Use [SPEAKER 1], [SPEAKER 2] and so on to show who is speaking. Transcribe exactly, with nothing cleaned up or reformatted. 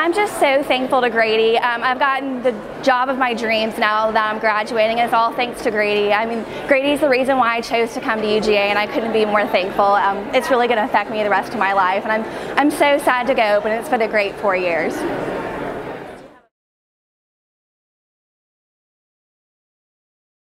[SPEAKER 1] I'm just so thankful to Grady. Um, I've gotten the job of my dreams now that I'm graduating, and it's all thanks to Grady. I mean, Grady's the reason why I chose to come to U G A, and I couldn't be more thankful. Um, it's really going to affect me the rest of my life, and I'm, I'm so sad to go, but it's been a great four years.